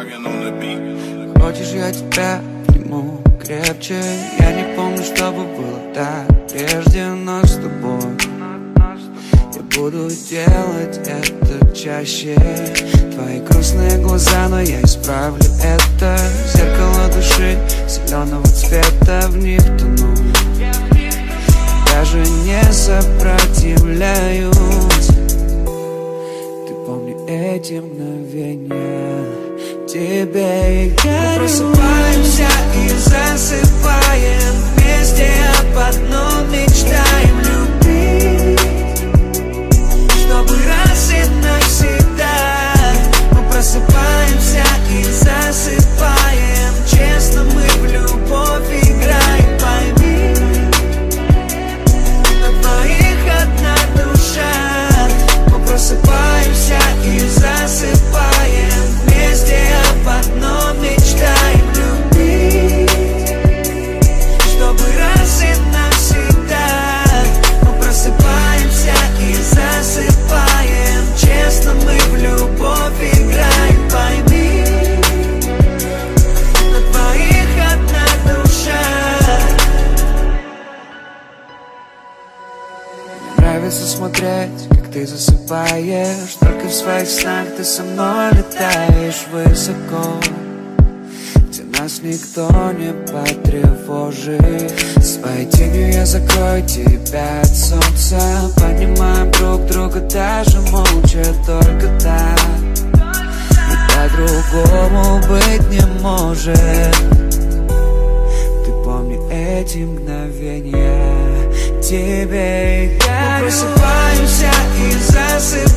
Хочешь, я тебя приму крепче? Я не помню, чтобы было так прежде, но с тобой я буду делать это чаще. Твои грустные глаза, но я исправлю это. Зеркало души зеленого цвета, в них тону. Даже не сопротивляюсь. Ты помни эти мгновения. Тебе и я. Мы просыпаемся и засыпаем вместе, об одном мечтаем любить, чтобы раз и навсегда. Мы просыпаемся и засыпаем, честно мы в любовь играем, пойми. На двоих одна душа. Мы просыпаемся и засыпаем вместе, об одном мечтаем любить, чтобы раз и навсегда. Мы просыпаемся и засыпаем, честно мы в любовь играем, пойми. На двоих одна душа. Мне нравится смотреть, как ты засыпаешь. Только в своих снах ты со мной летаешь высоко, где нас никто не потревожит. Своей тенью я закрою тебя от солнца. Понимаем друг друга даже молча, только так. И по-другому быть не может. Ты помни эти мгновения. Тебе и я. Мы просыпаемся и засыпаем